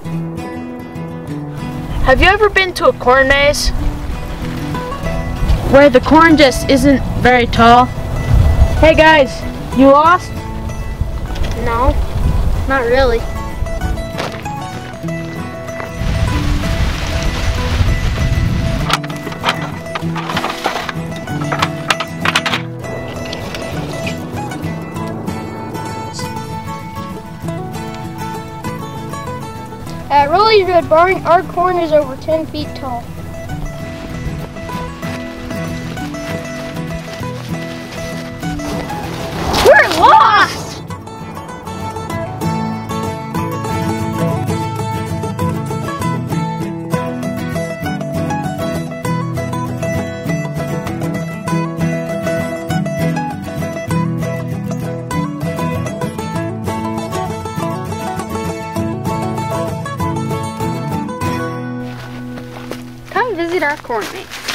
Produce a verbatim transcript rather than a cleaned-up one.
Have you ever been to a corn maze? Where the corn just isn't very tall? Hey guys, you lost? No, not really. At Rowley's Red Barn, our corn is over ten feet tall. We're lost! Come visit our corn maze.